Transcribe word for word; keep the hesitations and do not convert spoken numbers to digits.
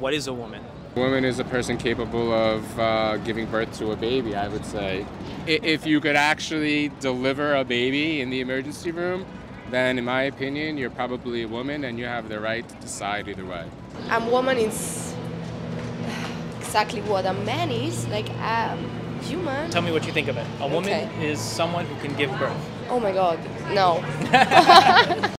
What is a woman? A woman is a person capable of uh, giving birth to a baby, I would say. I- If you could actually deliver a baby in the emergency room, then in my opinion, you're probably a woman and you have the right to decide either way. A woman is exactly what a man is, like a human. Tell me what you think of it. A woman Okay. is someone who can give birth. Oh my god, no.